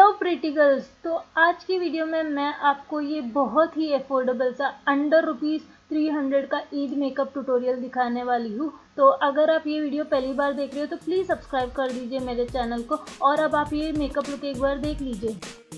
Hello pretty girls. तो आज की वीडियो में मैं आपको ये बहुत ही अफोर्डेबल सा अंडर ₹300 का ईद मेकअप ट्यूटोरियल दिखाने वाली हूँ। तो अगर आप ये वीडियो पहली बार देख रहे हो तो प्लीज़ सब्सक्राइब कर दीजिए मेरे चैनल को, और अब आप ये मेकअप लुक एक बार देख लीजिए।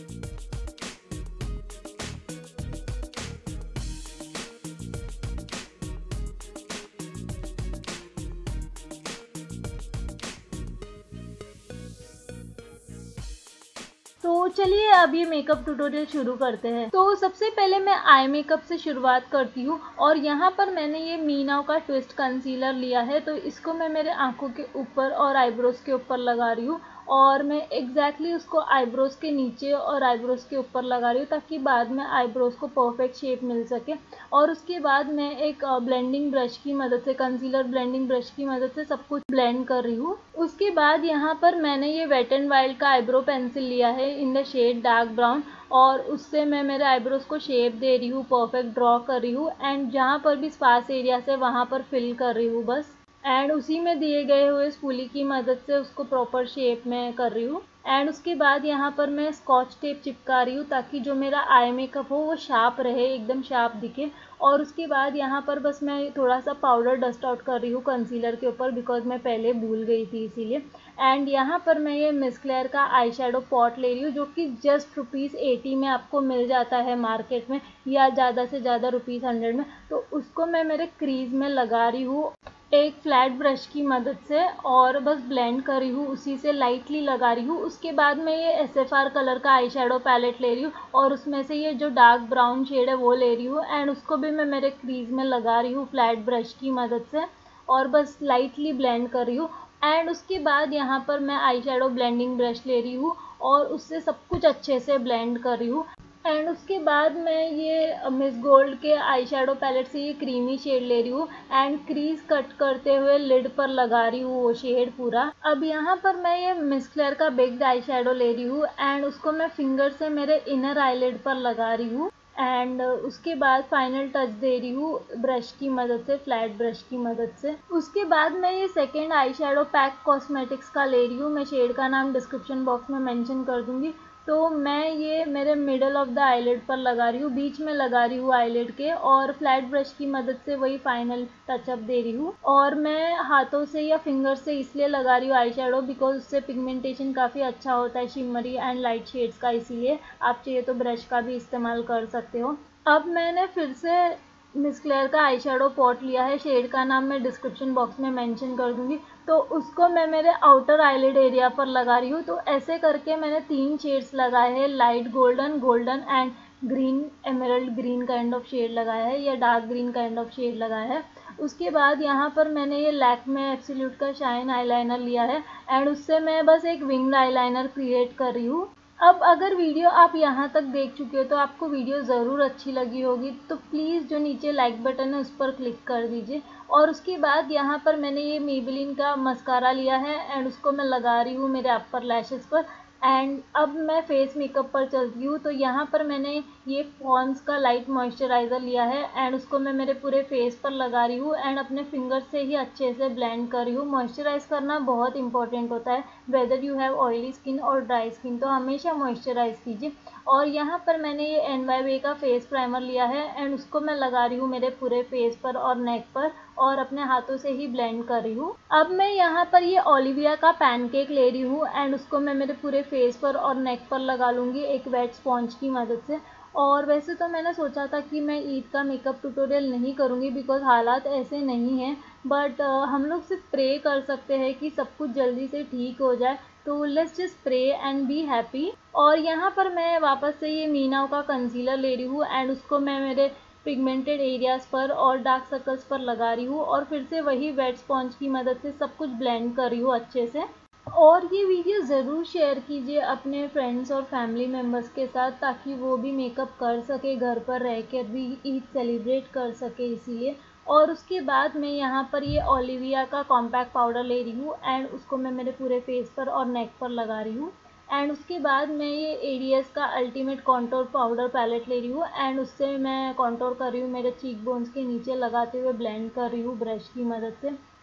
तो चलिए अब ये मेकअप ट्यूटोरियल शुरू करते हैं। तो सबसे पहले मैं आई मेकअप से शुरुआत करती हूँ, और यहाँ पर मैंने ये मीनाव का ट्विस्ट कंसीलर लिया है। तो इसको मैं मेरे आंखों के ऊपर और आईब्रोज के ऊपर लगा रही हूँ, और मैं एग्जैक्टली उसको आईब्रोज के नीचे और आईब्रोज के ऊपर लगा रही हूँ ताकि बाद में आईब्रोज को परफेक्ट शेप मिल सके। और उसके बाद मैं एक ब्लेंडिंग ब्रश की मदद से, कंसीलर ब्लेंडिंग ब्रश की मदद से सब कुछ ब्लेंड कर रही हूँ। उसके बाद यहाँ पर मैंने ये वेट एंड वाइल्ड का आईब्रो पेंसिल लिया है in the shade dark brown, और उससे मैं मेरे आईब्रोज को शेप दे रही हूँ, परफेक्ट ड्रॉ कर रही हूँ, एंड जहाँ पर भी स्पार्स एरिया से वहाँ पर फिल कर रही हूँ बस। एंड उसी में दिए गए हुए स्पूली की मदद से उसको प्रॉपर शेप में कर रही हूँ। एंड उसके बाद यहाँ पर मैं स्कॉच टेप चिपका रही हूँ ताकि जो मेरा आई मेकअप हो वो शार्प रहे, एकदम शार्प दिखे। और उसके बाद यहाँ पर बस मैं थोड़ा सा पाउडर डस्ट आउट कर रही हूँ कंसीलर के ऊपर, बिकॉज मैं पहले भूल गई थी इसीलिए। एंड यहाँ पर मैं ये मिस क्लेयर का आई शेडो पॉट ले रही हूँ, जो कि जस्ट ₹80 में आपको मिल जाता है मार्केट में, या ज़्यादा से ज़्यादा ₹100 में। तो उसको मैं मेरे क्रीज में लगा रही हूँ एक फ्लैट ब्रश की मदद से, और बस ब्लेंड कर रही हूँ, उसी से लाइटली लगा रही हूँ। उसके बाद मैं ये SFR कलर का आई शेडो पैलेट ले रही हूँ, और उसमें से ये जो डार्क ब्राउन शेड है वो ले रही हूँ, एंड उसको भी मैं मेरे क्रीज में लगा रही हूँ फ्लैट ब्रश की मदद से, और बस लाइटली ब्लेंड कर रही हूँ। एंड उसके बाद यहाँ पर मैं आई शेडो ब्लेंडिंग ब्रश ले रही हूँ, और उससे सब कुछ अच्छे से ब्लेंड कर रही हूँ। एंड उसके बाद मैं ये मिस गोल्ड के आई शेडो पैलेट से ये क्रीमी शेड ले रही हूँ, एंड क्रीज कट करते हुए लिड पर लगा रही हूँ वो शेड पूरा। अब यहाँ पर मैं ये मिस क्लेयर का बिग आई शेडो ले रही हूँ, एंड उसको मैं फिंगर से मेरे इनर आईलिड पर लगा रही हूँ। एंड उसके बाद फाइनल टच दे रही हूँ ब्रश की मदद से, फ्लैट ब्रश की मदद से। उसके बाद मैं ये second eye shadow Pac cosmetics का ले रही हूँ, मैं शेड का नाम डिस्क्रिप्शन बॉक्स में मेंशन कर दूंगी। तो मैं ये मेरे मिडल ऑफ द आईलिड पर लगा रही हूँ, बीच में लगा रही हूँ आईलिड के, और फ्लैट ब्रश की मदद से वही फाइनल टचअप दे रही हूँ। और मैं हाथों से या फिंगर से इसलिए लगा रही हूँ आई शेडो बिकॉज उससे पिगमेंटेशन काफ़ी अच्छा होता है, शिमरी एंड लाइट शेड्स का, इसीलिए आप चाहिए तो ब्रश का भी इस्तेमाल कर सकते हो। अब मैंने फिर से मिस क्लेयर का आई शेडो पॉट लिया है, शेड का नाम मैं डिस्क्रिप्शन बॉक्स में मेंशन कर दूंगी। तो उसको मैं मेरे आउटर आईलिड एरिया पर लगा रही हूँ। तो ऐसे करके मैंने 3 शेड्स लगाए हैं, light golden, golden and green, emerald green kind of shade लगाया है, या dark green kind of shade लगाया है। उसके बाद यहाँ पर मैंने ये लैक्मे एब्सोल्यूट का शाइन आईलाइनर लिया है, एंड उससे मैं बस एक विंग्ड आईलाइनर क्रिएट कर रही हूँ। अब अगर वीडियो आप यहाँ तक देख चुके हो तो आपको वीडियो ज़रूर अच्छी लगी होगी, तो प्लीज़ जो नीचे लाइक बटन है उस पर क्लिक कर दीजिए। और उसके बाद यहाँ पर मैंने ये मेबेलिन का मस्कारा लिया है, एंड उसको मैं लगा रही हूँ मेरे अपर लैशेस पर। एंड अब मैं फेस मेकअप पर चलती हूँ। तो यहाँ पर मैंने ये पॉन्ड्स का लाइट मॉइस्चराइज़र लिया है, एंड उसको मैं मेरे पूरे फेस पर लगा रही हूँ, एंड अपने फिंगर से ही अच्छे से ब्लेंड कर रही हूँ। मॉइस्चराइज़ करना बहुत इंपॉर्टेंट होता है, whether you have oily skin और ड्राई स्किन, तो हमेशा मॉइस्चराइज़ कीजिए। और यहाँ पर मैंने ये NYB का फेस प्राइमर लिया है, एंड उसको मैं लगा रही हूँ मेरे पूरे फेस पर और नेक पर, और अपने हाथों से ही ब्लेंड कर रही हूँ। अब मैं यहाँ पर ये ओलिविया का पैनकेक ले रही हूँ, एंड उसको मैं मेरे पूरे फेस पर और नेक पर लगा लूँगी एक वेट स्पॉन्ज की मदद से। और वैसे तो मैंने सोचा था कि मैं ईद का मेकअप ट्यूटोरियल नहीं करूँगी बिकॉज हालात ऐसे नहीं हैं, बट हम लोग सिर्फ प्रे कर सकते हैं कि सब कुछ जल्दी से ठीक हो जाए। तो let's just pray and be happy. और यहाँ पर मैं वापस से ये मीनाव का कंसीलर ले रही हूँ, एंड उसको मैं मेरे पिगमेंटेड एरियाज़ पर और डार्क सर्कल्स पर लगा रही हूँ, और फिर से वही वेट स्पॉन्ज की मदद से सब कुछ ब्लेंड कर रही हूँ अच्छे से। और ये वीडियो ज़रूर शेयर कीजिए अपने फ्रेंड्स और फैमिली मेम्बर्स के साथ, ताकि वो भी मेकअप कर सके, घर पर रह कर भी ईद सेलिब्रेट कर सके इसीलिए। और उसके बाद मैं यहाँ पर ये ओलिविया का कॉम्पैक्ट पाउडर ले रही हूँ, एंड उसको मैं मेरे पूरे फेस पर और नेक पर लगा रही हूँ। एंड उसके बाद मैं ये ADS का अल्टीमेट कॉन्टोर पाउडर पैलेट ले रही हूँ, एंड उससे मैं कॉन्टोर कर रही हूँ मेरे चीक बोन्स के नीचे लगाते हुए ब्लेंड कर रही हूँ ब्रश की मदद से।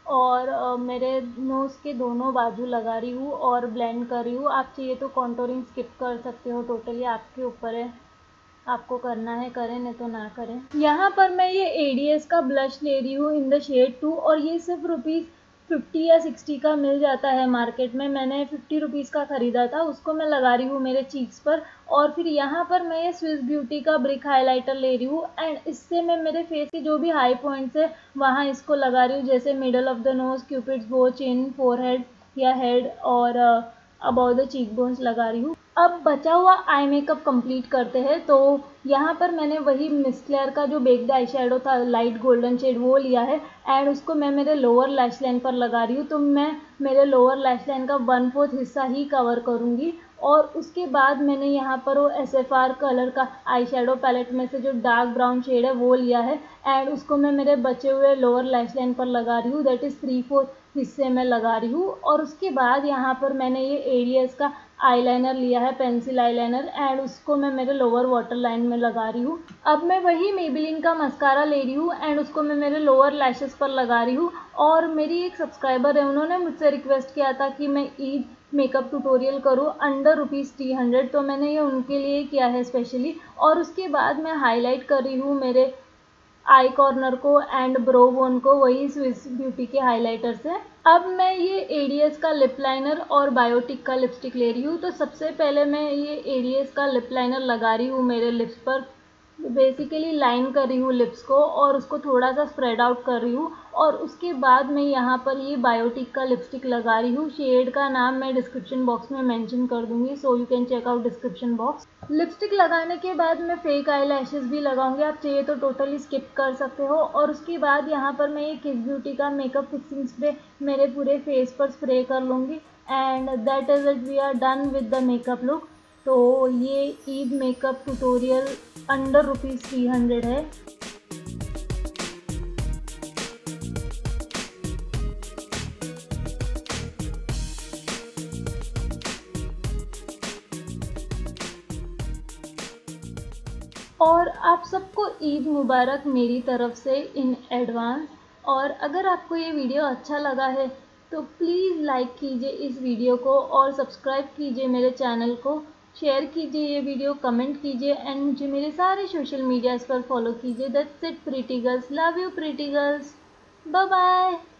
और मेरे नोज़ के दोनों बाजू लगा रही हूँ और ब्लेंड कर रही हूँ। आप चाहिए तो कॉन्टोरिंग स्किप कर सकते हो, टोटली आपके ऊपर है, आपको करना है करें, नहीं तो ना करें। यहाँ पर मैं ये एडीएस का ब्लश ले रही हूँ इन द शेड 2 और ये सिर्फ ₹50 या 60 का मिल जाता है मार्केट में। मैंने 50 रुपीज़ का ख़रीदा था, उसको मैं लगा रही हूँ मेरे चीक्स पर। और फिर यहाँ पर मैं ये स्विस ब्यूटी का ब्रिक हाइलाइटर ले रही हूँ एंड इससे मैं मेरे फेस के जो भी हाई पॉइंट्स है वहाँ इसको लगा रही हूँ, जैसे middle of the nose, Cupid's bow, chin, forehead या हेड और अबाउट द चीक बोन्स लगा रही हूँ। अब बचा हुआ आई मेकअप कंप्लीट करते हैं। तो यहाँ पर मैंने वही मिस क्लेयर का जो बेक्ड आई शेडो था लाइट गोल्डन शेड वो लिया है एंड उसको मैं मेरे लोअर लैश लाइन पर लगा रही हूँ। तो मैं मेरे लोअर लैश लाइन का 1/4 हिस्सा ही कवर करूँगी और उसके बाद मैंने यहाँ पर वो SFR कलर का आई शेडो पैलेट में से जो डार्क ब्राउन शेड है वो लिया है एंड उसको मैं मेरे बचे हुए लोअर लैश लाइन पर लगा रही हूँ, दैट इज़ 3/4 हिस्से में लगा रही हूँ। और उसके बाद यहाँ पर मैंने ये एडीएस का आईलाइनर लिया है, पेंसिल आईलाइनर, एंड उसको मैं मेरे लोअर वाटर लाइन में लगा रही हूँ। अब मैं वही मेबेलिन का मस्कारा ले रही हूँ एंड उसको मैं मेरे लोअर लैशेस पर लगा रही हूँ। और मेरी एक सब्सक्राइबर है, उन्होंने मुझसे रिक्वेस्ट किया था कि मैं ईद मेकअप ट्यूटोरियल करूँ अंडर ₹300, तो मैंने ये उनके लिए किया है स्पेशली। और उसके बाद मैं हाईलाइट कर रही हूँ मेरे आई कॉर्नर को एंड ब्रो बोन को वही स्विस ब्यूटी के हाइलाइटर से। अब मैं ये एडीएस का लिप लाइनर और बायोटिक का लिपस्टिक ले रही हूँ। तो सबसे पहले मैं ये एडीएस का लिप लाइनर लगा रही हूँ मेरे लिप्स पर, बेसिकली लाइन कर रही हूँ लिप्स को और उसको थोड़ा सा स्प्रेड आउट कर रही हूँ। और उसके बाद मैं यहाँ पर ये बायोटिक का लिपस्टिक लगा रही हूँ। शेड का नाम मैं डिस्क्रिप्शन बॉक्स में मेंशन कर दूँगी, so you can check out description box. Lipstick लगाने के बाद मैं फेक आई लैशेज़ भी लगाऊंगी, आप चाहिए तो टोटली स्किप कर सकते हो। और उसके बाद यहाँ पर मैं ये किस ब्यूटी का मेकअप फिक्सिंग स्प्रे मेरे पूरे फेस पर स्प्रे कर लूँगी and that is it, we are done with the makeup look. तो ये ईद मेकअप ट्यूटोरियल अंडर ₹300 है। और आप सबको ईद मुबारक मेरी तरफ से इन एडवांस। और अगर आपको ये वीडियो अच्छा लगा है तो प्लीज़ लाइक कीजिए इस वीडियो को और सब्सक्राइब कीजिए मेरे चैनल को, शेयर कीजिए ये वीडियो, कमेंट कीजिए एंड मुझे मेरे सारे सोशल मीडियाज़ पर फॉलो कीजिए। That's it pretty girls, love you pretty girls, bye bye.